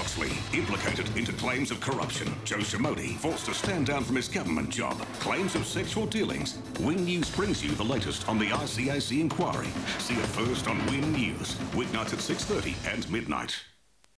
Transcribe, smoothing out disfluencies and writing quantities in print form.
Oxley, implicated into claims of corruption. Joe Shimodi, forced to stand down from his government job. Claims of sexual dealings. Win News brings you the latest on the ICAC inquiry. See it first on Win News, weeknights at 6:30 and midnight.